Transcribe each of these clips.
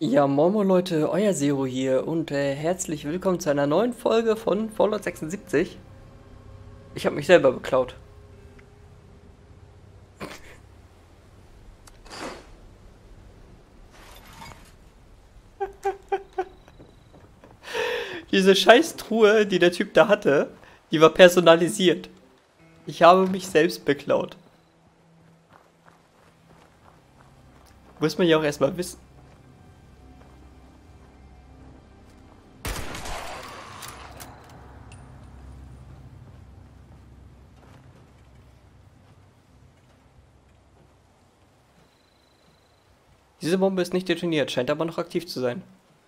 Ja, Moin Moin Leute, euer Zero hier und herzlich willkommen zu einer neuen Folge von Fallout 76. Ich habe mich selber beklaut. Diese scheiß Truhe, die der Typ da hatte, die war personalisiert. Ich habe mich selbst beklaut. Muss man ja auch erstmal wissen. Diese Bombe ist nicht detoniert, scheint aber noch aktiv zu sein.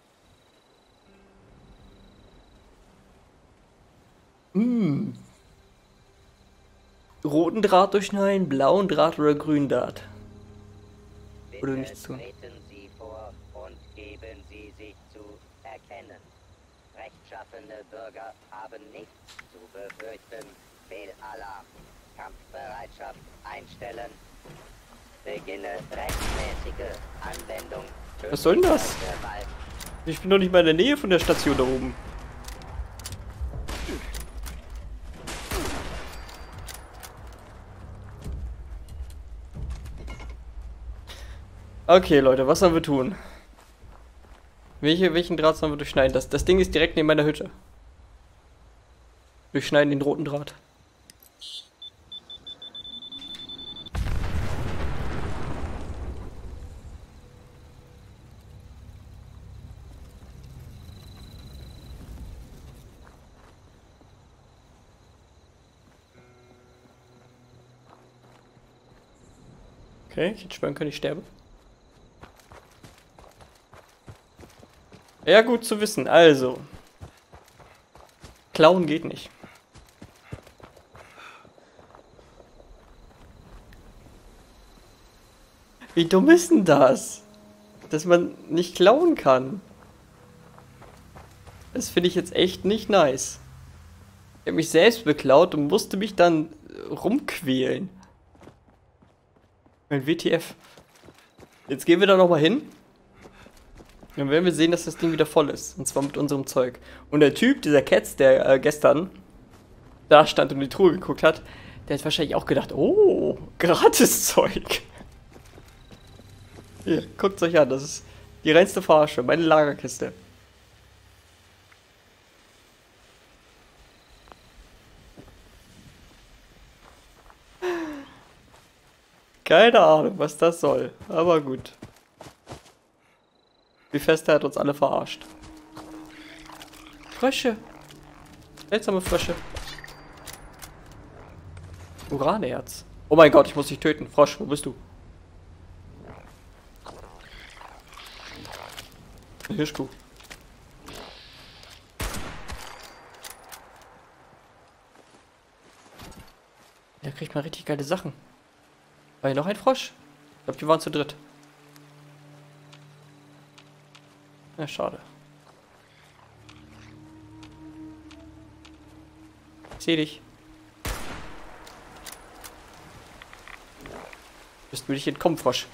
Roten Draht durchschneiden, blauen Draht oder grünen Draht. Oder Bitte nichts tun. treten Sie vor und geben Sie sich zu erkennen. Rechtschaffene Bürger haben nichts zu befürchten. Fehlalarm. Kampfbereitschaft einstellen. Beginne rechtmäßige Anwendung. Was soll denn das? Gewalt. Ich bin doch nicht mal in der Nähe von der Station da oben. Okay, Leute, was sollen wir tun? Welchen Draht sollen wir durchschneiden? Das Ding ist direkt neben meiner Hütte. Durchschneiden den roten Draht. Okay, ich hätte schwören können, ich sterbe. Ja, gut zu wissen. Also. Klauen geht nicht. Wie dumm ist denn das? Dass man nicht klauen kann. Das finde ich jetzt echt nicht nice. Ich habe mich selbst beklaut und musste mich dann rumquälen. Mein WTF. Jetzt gehen wir da nochmal hin. Dann werden wir sehen, dass das Ding wieder voll ist. Und zwar mit unserem Zeug. Und der Typ, dieser Katz, der gestern da stand und in die Truhe geguckt hat, der hat wahrscheinlich auch gedacht, oh, gratis Zeug. Hier, guckt euch an, das ist die reinste Verarsche, meine Lagerkiste. Keine Ahnung, was das soll, aber gut. Wie fest er hat uns alle verarscht. Frösche. Seltsame Frösche. Uranerz. Oh mein Gott, ich muss dich töten. Frosch, wo bist du? Hirschkuh. Da kriegt man richtig geile Sachen. War hier noch ein Frosch? Ich glaube, die waren zu dritt. Ja, schade. Ich seh dich. Bist mir nicht entkommen, Frosch.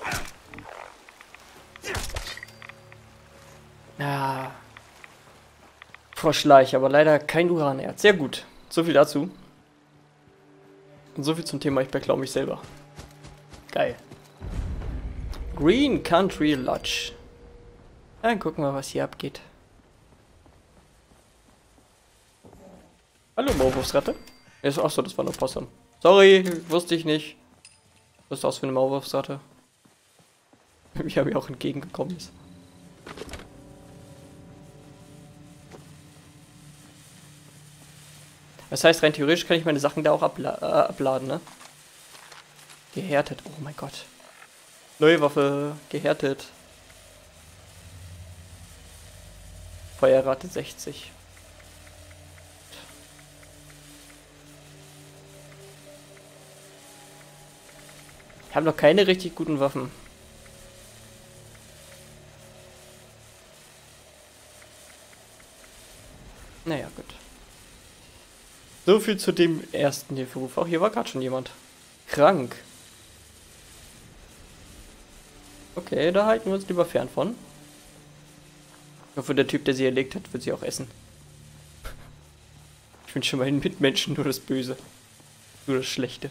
Ah. Froschleich, aber leider kein Uranerz. Sehr gut. So viel dazu. Und so viel zum Thema, ich beklau mich selber. Geil. Green Country Lodge. Dann gucken wir, was hier abgeht. Hallo, Maulwurfsratte. Achso, das war nur Possum. Sorry, wusste ich nicht. Was ist das für eine Maulwurfsratte? Wie er mir auch entgegengekommen ist. Das heißt, rein theoretisch kann ich meine Sachen da auch abladen, ne? Gehärtet, oh mein Gott. Neue Waffe, gehärtet. Feuerrate 60. Ich habe noch keine richtig guten Waffen. Naja, gut. So viel zu dem ersten Hilferuf. Auch hier war gerade schon jemand. Krank. Okay, da halten wir uns lieber fern von. Ich hoffe, der Typ, der sie erlegt hat, wird sie auch essen. Ich wünsche meinen Mitmenschen nur das Böse. Nur das Schlechte.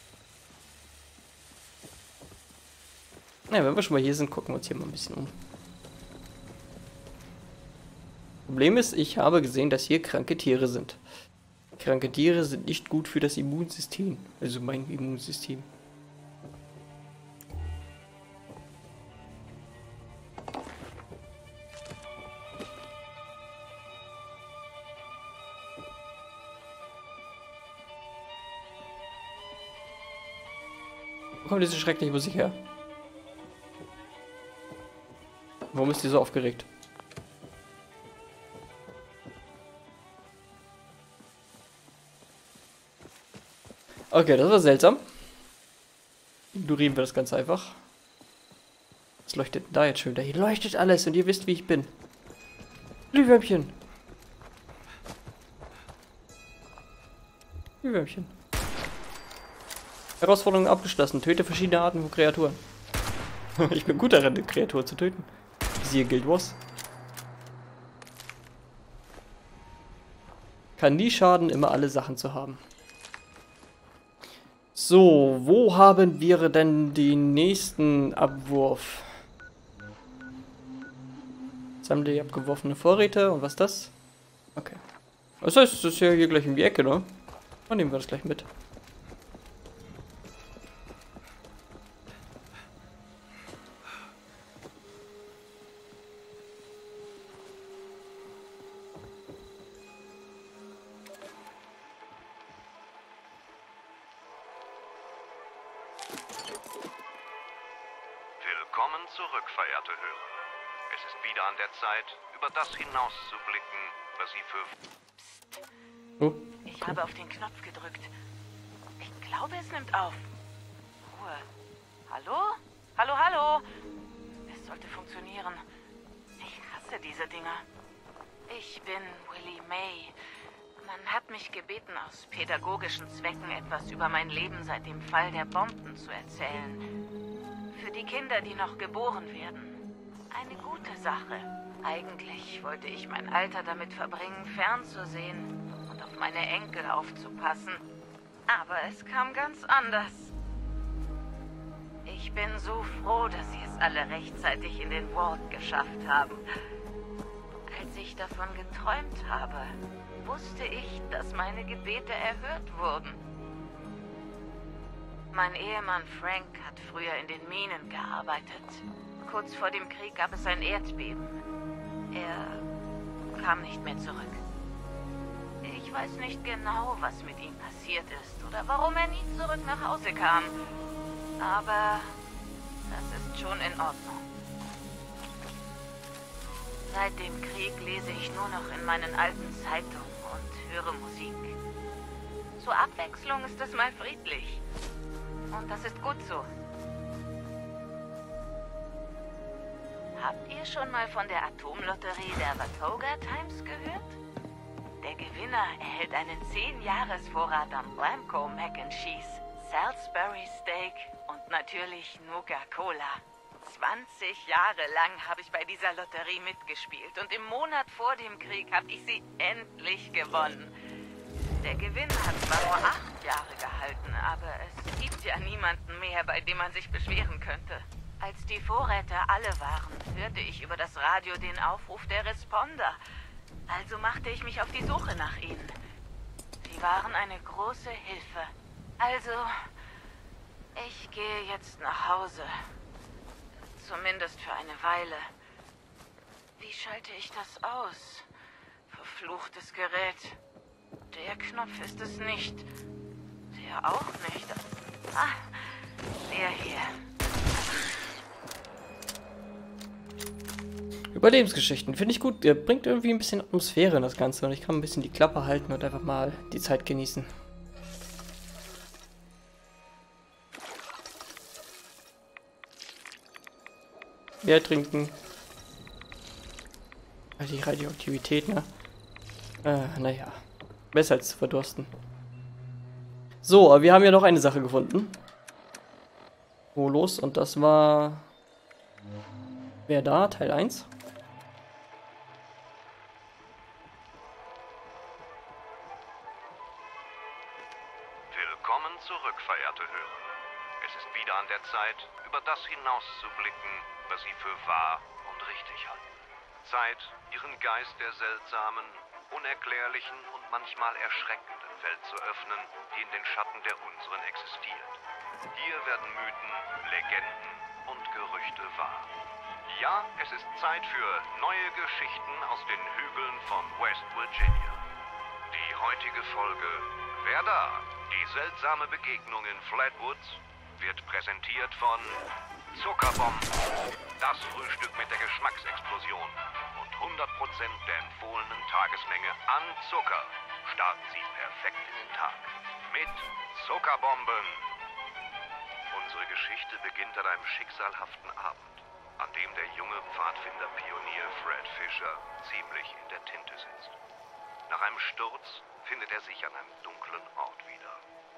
Na, wenn wir schon mal hier sind, gucken wir uns hier mal ein bisschen um. Problem ist, ich habe gesehen, dass hier kranke Tiere sind. Kranke Tiere sind nicht gut für das Immunsystem. Also mein Immunsystem. Wo kommt diese schreckliche Musik her? Warum ist die so aufgeregt? Okay, das war seltsam. Ignorieren wir das ganz einfach. Was leuchtet denn da jetzt schon wieder? Hier leuchtet alles und ihr wisst, wie ich bin. Glühwürmchen. Glühwürmchen. Herausforderung abgeschlossen. Töte verschiedene Arten von Kreaturen. Ich bin gut darin, eine Kreatur zu töten. Siehe Guild Wars. Kann nie schaden, immer alle Sachen zu haben. So, wo haben wir denn den nächsten Abwurf? Sammle die abgeworfene Vorräte. Und was ist das? Okay. Das heißt, das ist ja hier gleich um die Ecke, ne? Dann nehmen wir das gleich mit. Willkommen zurück, verehrte Hörer. Es ist wieder an der Zeit, über das hinauszublicken, was Sie für... Oh, Ich habe auf den Knopf gedrückt. Ich glaube, es nimmt auf. Ruhe. Hallo? Hallo, hallo? Es sollte funktionieren. Ich hasse diese Dinger. Ich bin Willie May. Man hat mich gebeten, aus pädagogischen Zwecken etwas über mein Leben seit dem Fall der Bomben zu erzählen. Für die Kinder, die noch geboren werden. Eine gute Sache. Eigentlich wollte ich mein Alter damit verbringen, fernzusehen und auf meine Enkel aufzupassen. Aber es kam ganz anders. Ich bin so froh, dass sie es alle rechtzeitig in den Vault geschafft haben. Als ich davon geträumt habe, wusste ich, dass meine Gebete erhört wurden. Mein Ehemann Frank hat früher in den Minen gearbeitet. Kurz vor dem Krieg gab es ein Erdbeben. Er kam nicht mehr zurück. Ich weiß nicht genau, was mit ihm passiert ist oder warum er nie zurück nach Hause kam. Aber das ist schon in Ordnung. Seit dem Krieg lese ich nur noch in meinen alten Zeitungen und höre Musik. Zur Abwechslung ist es mal friedlich. Und das ist gut so. Habt ihr schon mal von der Atomlotterie der Watoga Times gehört? Der Gewinner erhält einen 10-Jahres-Vorrat an Blamco Mac and Cheese, Salisbury Steak und natürlich Nuka-Cola. 20 Jahre lang habe ich bei dieser Lotterie mitgespielt und im Monat vor dem Krieg habe ich sie endlich gewonnen. Der Gewinn hat zwar nur 8 Jahre gehalten, aber es gibt ja niemanden mehr, bei dem man sich beschweren könnte. Als die Vorräte alle waren, hörte ich über das Radio den Aufruf der Responder. Also machte ich mich auf die Suche nach ihnen. Sie waren eine große Hilfe. Also, ich gehe jetzt nach Hause. Zumindest für eine Weile. Wie schalte ich das aus? Verfluchtes Gerät. Der Knopf ist es nicht. Der auch nicht. Ah, der hier. Überlebensgeschichten finde ich gut. Der bringt irgendwie ein bisschen Atmosphäre in das Ganze und ich kann ein bisschen die Klappe halten und einfach mal die Zeit genießen. Bier trinken. Die Radioaktivität, ne? Naja. Besser als zu verdursten. So, aber wir haben ja noch eine Sache gefunden. Wo los? Und das war... Wer da? Teil 1? wieder an der Zeit, über das hinauszublicken, was sie für wahr und richtig halten. Zeit, ihren Geist der seltsamen, unerklärlichen und manchmal erschreckenden Welt zu öffnen, die in den Schatten der unseren existiert. Hier werden Mythen, Legenden und Gerüchte wahr. Ja, es ist Zeit für neue Geschichten aus den Hügeln von West Virginia. Die heutige Folge Wer da? Die seltsame Begegnung in Flatwoods wird präsentiert von Zuckerbomben. Das Frühstück mit der Geschmacksexplosion und 100% der empfohlenen Tagesmenge an Zucker starten Sie perfekt in den Tag. Mit Zuckerbomben. Unsere Geschichte beginnt an einem schicksalhaften Abend, an dem der junge Pfadfinder-Pionier Fred Fisher ziemlich in der Tinte sitzt. Nach einem Sturz findet er sich an einem dunklen Ort wieder.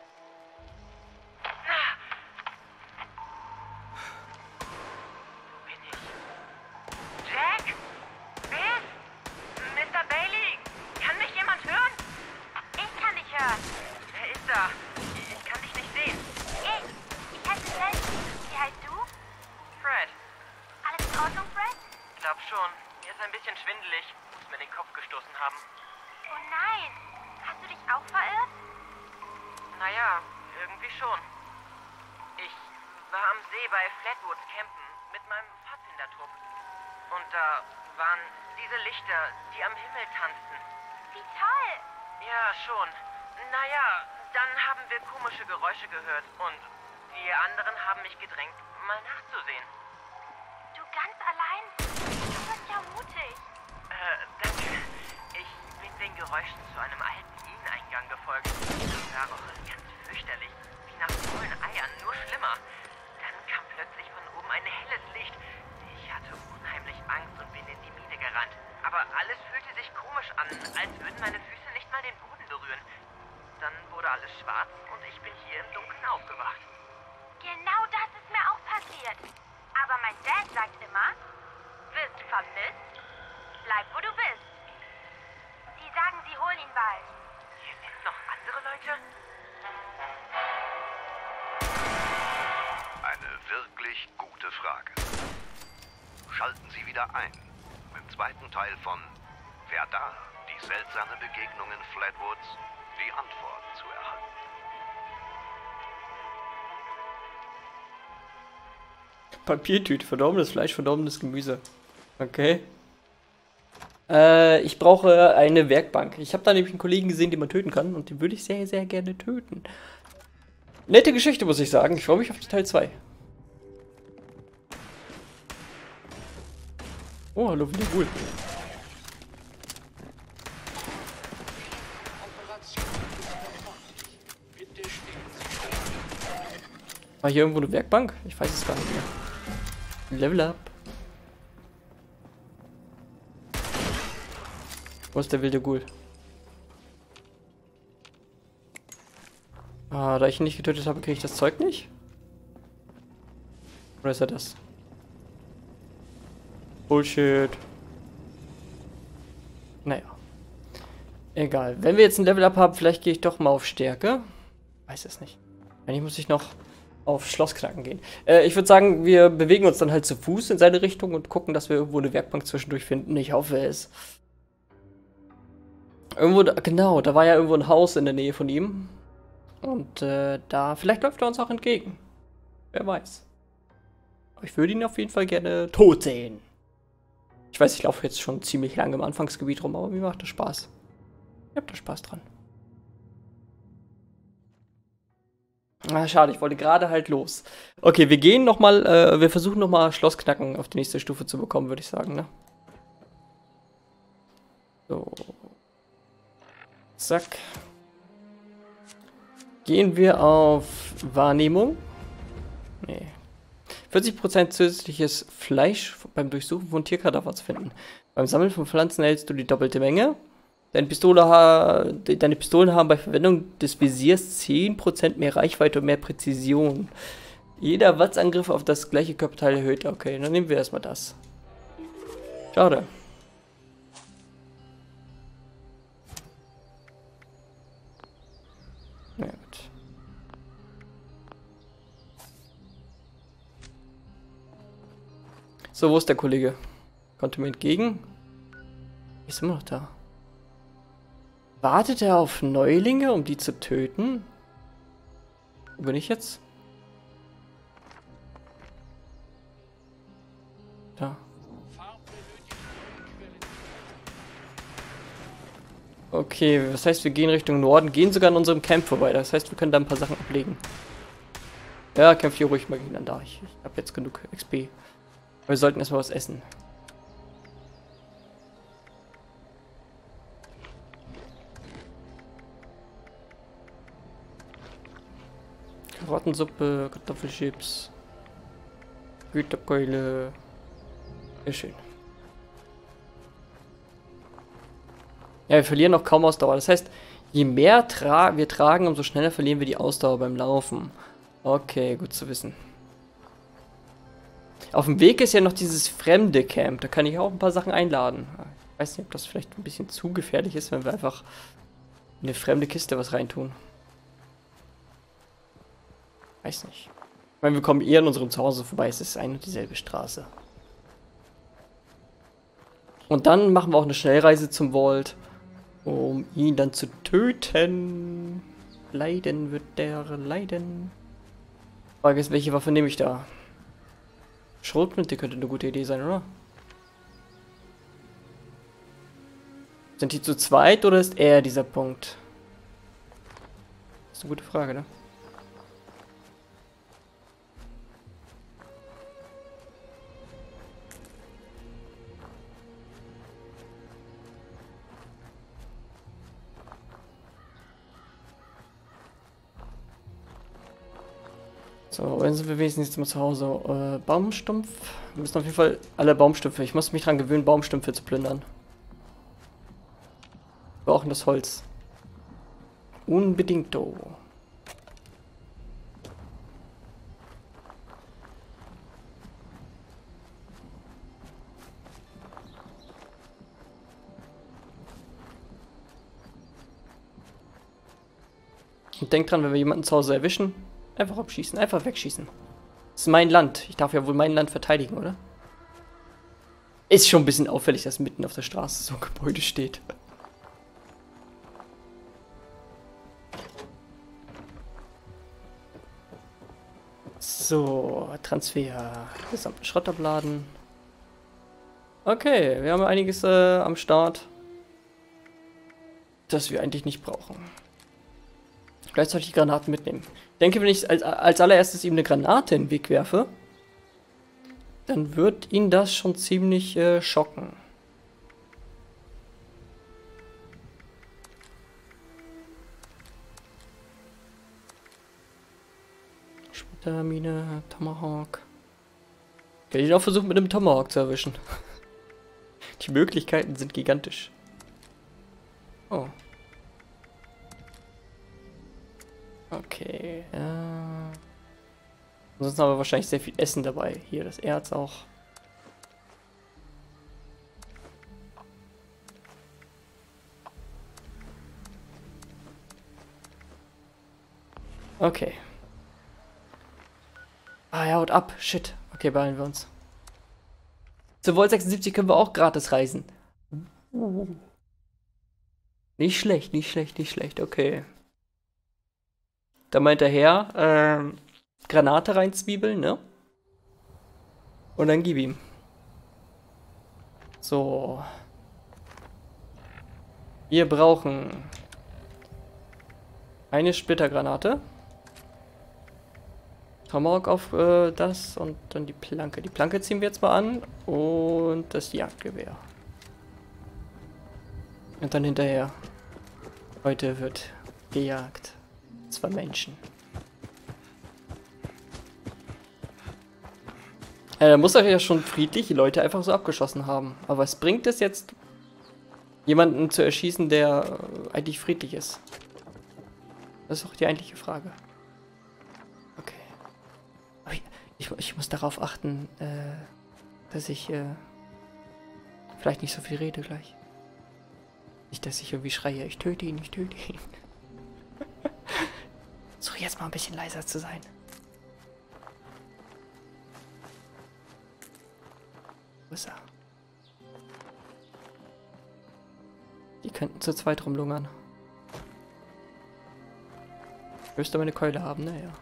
Wo bin ich? Jack? Biff? Mr. Bailey? Kann mich jemand hören? Ich kann dich hören. Wer ist da? Ich kann dich nicht sehen. Ich heiße Leslie. Wie heißt du? Fred? Alles in Ordnung, Fred? Glaub schon. Mir ist ein bisschen schwindelig. Muss mir den Kopf gestoßen haben. Oh nein. Hast du dich auch verirrt? Naja, irgendwie schon. Ich war am See bei Flatwoods campen mit meinem Pfadfindertrupp. Und da waren diese Lichter, die am Himmel tanzten. Wie toll. Ja, schon. Naja, dann haben wir komische Geräusche gehört und die anderen haben mich gedrängt, mal nachzusehen. Du ganz allein? Du bist ja mutig. Danke. Ich bin den Geräuschen zu einem alten Mineneingang gefolgt. Da roch es ganz fürchterlich, wie nach faulen Eiern, nur schlimmer. Dann kam plötzlich von oben ein helles Licht. Ich hatte unheimlich Angst und bin in die Mine gerannt. Aber alles fühlte sich komisch an, als würden meine Füße nicht mal den Boden berühren. Dann wurde alles schwarz und ich bin hier im Dunkeln aufgewacht. Genau das ist mir auch passiert. Aber mein Dad sagt immer, wirst du vermisst? Bleib, wo du bist. Sie sagen, sie holen ihn bald. Hier sind noch andere Leute? Eine wirklich gute Frage. Schalten Sie wieder ein, um im zweiten Teil von Wer da? Die seltsame Begegnung in Flatwoods die Antwort zu erhalten. Papiertüte, verdorbenes Fleisch, verdorbenes Gemüse. Okay. Ich brauche eine Werkbank. Ich habe da nämlich einen Kollegen gesehen, den man töten kann. Und den würde ich sehr, sehr gerne töten. Nette Geschichte, muss ich sagen. Ich freue mich auf Teil 2. Oh, hallo, wieder cool. War hier irgendwo eine Werkbank? Ich weiß es gar nicht mehr. Level up. Wo ist der wilde Ghoul? Ah, da ich ihn nicht getötet habe, kriege ich das Zeug nicht? Oder ist er das? Bullshit. Naja. Egal. Wenn wir jetzt ein Level up haben, vielleicht gehe ich doch mal auf Stärke. Weiß es nicht. Eigentlich muss ich noch auf Schlossknacken gehen. Ich würde sagen, wir bewegen uns dann halt zu Fuß in seine Richtung und gucken, dass wir irgendwo eine Werkbank zwischendurch finden. Ich hoffe es. Irgendwo, genau, da war ja irgendwo ein Haus in der Nähe von ihm. Und da, vielleicht läuft er uns auch entgegen. Wer weiß. Aber ich würde ihn auf jeden Fall gerne tot sehen. Ich weiß, ich laufe jetzt schon ziemlich lange im Anfangsgebiet rum, aber mir macht das Spaß. Ich hab da Spaß dran. Ah, schade, ich wollte gerade halt los. Okay, wir gehen nochmal, wir versuchen nochmal Schlossknacken auf die nächste Stufe zu bekommen, würde ich sagen, ne? So. Zack. Gehen wir auf Wahrnehmung. Nee. 40% zusätzliches Fleisch beim Durchsuchen von Tierkadaver zu finden. Beim Sammeln von Pflanzen erhältst du die doppelte Menge. Deine Pistolen haben bei Verwendung des Visiers 10% mehr Reichweite und mehr Präzision. Jeder Watzangriff auf das gleiche Körperteil erhöht. Okay, dann nehmen wir erstmal das. Schade. Na gut. So, wo ist der Kollege? Konnte mir entgegen? Ist immer noch da. Wartet er auf Neulinge, um die zu töten? Wo bin ich jetzt? Da. Okay, das heißt, wir gehen Richtung Norden, gehen sogar an unserem Camp vorbei. Das heißt, wir können da ein paar Sachen ablegen. Ja, kämpft hier ruhig mal gegeneinander. Ich habe jetzt genug XP. Aber wir sollten erstmal was essen. Karottensuppe, Kartoffelchips, Güterkeule. Sehr schön. Ja, wir verlieren noch kaum Ausdauer. Das heißt, je mehr wir tragen, umso schneller verlieren wir die Ausdauer beim Laufen. Okay, gut zu wissen. Auf dem Weg ist ja noch dieses fremde Camp. Da kann ich auch ein paar Sachen einladen. Ich weiß nicht, ob das vielleicht ein bisschen zu gefährlich ist, wenn wir einfach in eine fremde Kiste was reintun. Weiß nicht. Ich meine, wir kommen eher an unserem Zuhause vorbei. Es ist eine und dieselbe Straße. Und dann machen wir auch eine Schnellreise zum Vault, um ihn dann zu töten. Leiden wird der leiden. Frage ist, welche Waffe nehme ich da? Schrotflinte könnte eine gute Idee sein, oder? Sind die zu zweit oder ist er dieser Punkt? Das ist eine gute Frage, ne? So, dann sind wir wenigstens mal zu Hause. Baumstumpf. Wir müssen auf jeden Fall alle Baumstümpfe. Ich muss mich dran gewöhnen, Baumstümpfe zu plündern. Wir brauchen das Holz. Unbedingt. Oh. Und denkt dran, wenn wir jemanden zu Hause erwischen, einfach abschießen, einfach wegschießen. Das ist mein Land. Ich darf ja wohl mein Land verteidigen, oder? Ist schon ein bisschen auffällig, dass mitten auf der Straße so ein Gebäude steht. So, Transfer. Gesamten Schrott abladen. Okay, wir haben einiges am Start, das wir eigentlich nicht brauchen. Vielleicht sollte ich die Granaten mitnehmen. Ich denke, wenn ich als allererstes ihm eine Granate in den Weg werfe, dann wird ihn das schon ziemlich schocken. Splittermine, Tomahawk. Ich werde ihn auch versuchen, mit einem Tomahawk zu erwischen. Die Möglichkeiten sind gigantisch. Oh. Okay, ansonsten haben wir wahrscheinlich sehr viel Essen dabei. Hier das Erz auch. Okay. Ah, er haut ab. Shit. Okay, beeilen wir uns. Zur Vault 76 können wir auch gratis reisen. Nicht schlecht, nicht schlecht, nicht schlecht. Okay. Da meint der Herr, Granate reinzwiebeln, ne? Und dann gib ihm. So. Wir brauchen eine Splittergranate. Tomahawk auf das und dann die Planke. Die Planke ziehen wir jetzt mal an und das Jagdgewehr. Und dann hinterher. Heute wird gejagt. 2 Menschen. Da muss er ja schon friedlich die Leute einfach so abgeschossen haben. Aber was bringt es jetzt, jemanden zu erschießen, der eigentlich friedlich ist? Das ist auch die eigentliche Frage. Okay. Aber ich muss darauf achten, dass ich vielleicht nicht so viel rede gleich. Nicht, dass ich irgendwie schreie, ich töte ihn, ich töte ihn. Versuche jetzt mal ein bisschen leiser zu sein. Wo ist er? Die könnten zu zweit rumlungern. Ich müsste meine Keule haben, naja.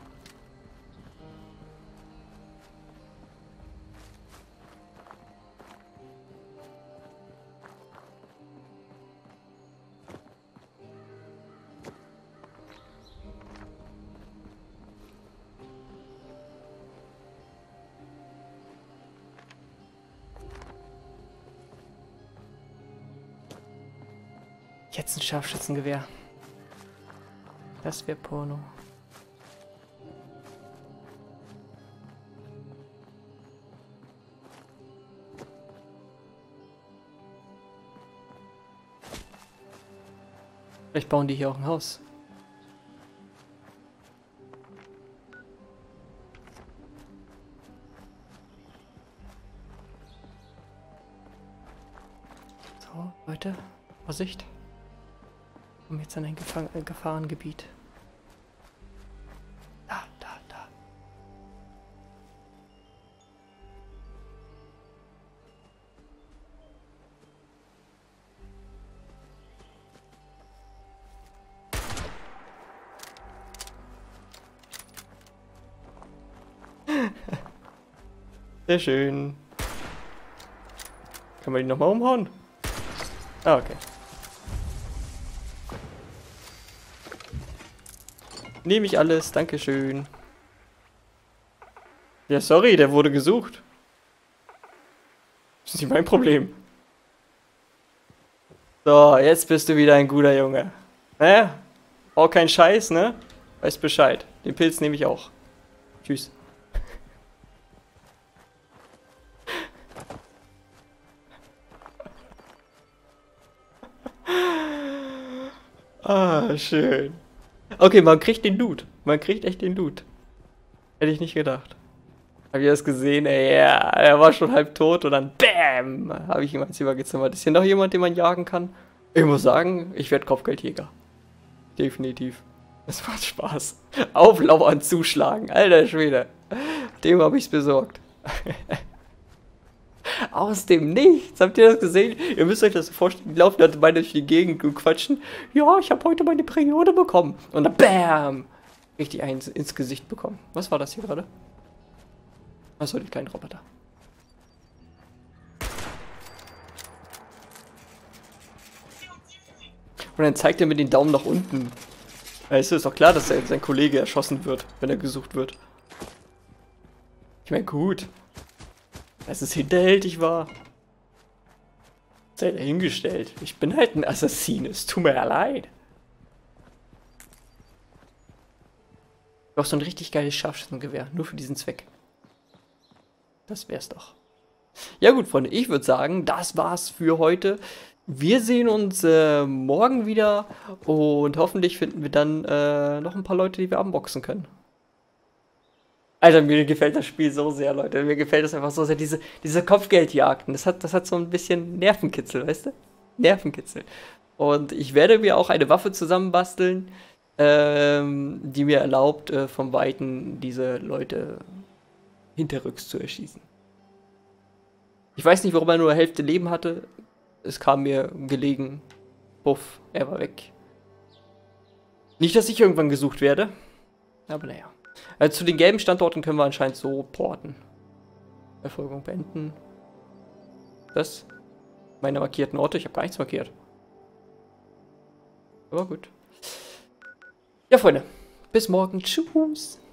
Jetzt ein Scharfschützengewehr. Das wäre Porno. Vielleicht bauen die hier auch ein Haus. So, Leute, Vorsicht. Wir kommen jetzt an ein Gefahrengebiet. Da. Sehr schön. Kann man die nochmal umhauen? Ah, okay. Nehme ich alles, dankeschön. Ja, sorry, der wurde gesucht. Das ist nicht mein Problem. So, jetzt bist du wieder ein guter Junge. Ne? Bau keinen Scheiß, ne? Weißt Bescheid. Den Pilz nehme ich auch. Tschüss. Ah, schön. Okay, man kriegt den Loot. Man kriegt echt den Loot. Hätte ich nicht gedacht. Hab ich das gesehen, ey, ja, er war schon halb tot und dann BÄM! Habe ich ihm ans übergezimmert. Ist hier noch jemand, den man jagen kann? Ich muss sagen, ich werde Kopfgeldjäger. Definitiv. Es macht Spaß. Auflauern, zuschlagen. Alter Schwede. Dem habe ich's besorgt. Aus dem Nichts. Habt ihr das gesehen? Ihr müsst euch das so vorstellen. Die laufen dann beide durch die Gegend und quatschen. Ja, ich habe heute meine Periode bekommen. Und dann BÄM! Richtig eins ins Gesicht bekommen. Was war das hier gerade? Achso, die kleinen Roboter. Und dann zeigt er mit den Daumen nach unten. Weißt du, ist doch klar, dass sein Kollege erschossen wird, wenn er gesucht wird. Ich meine, gut. Dass es hinterhältig war. Sei dahingestellt. Ich bin halt ein Assassin, es tut mir ja leid. Ich brauch so ein richtig geiles Scharfschützengewehr, nur für diesen Zweck. Das wär's doch. Ja gut, Freunde, ich würde sagen, das war's für heute. Wir sehen uns morgen wieder und hoffentlich finden wir dann noch ein paar Leute, die wir unboxen können. Alter, mir gefällt das Spiel so sehr, Leute. Mir gefällt das einfach so sehr, diese Kopfgeldjagden. Das hat so ein bisschen Nervenkitzel, weißt du? Nervenkitzel. Und ich werde mir auch eine Waffe zusammenbasteln, die mir erlaubt, vom Weiten diese Leute hinterrücks zu erschießen. Ich weiß nicht, warum er nur Hälfte Leben hatte. Es kam mir gelegen. Puff, er war weg. Nicht, dass ich irgendwann gesucht werde. Aber naja. Also zu den gelben Standorten können wir anscheinend so porten. Verfolgung beenden. Das. Meine markierten Orte. Ich habe gar nichts markiert. Aber gut. Ja, Freunde. Bis morgen. Tschüss.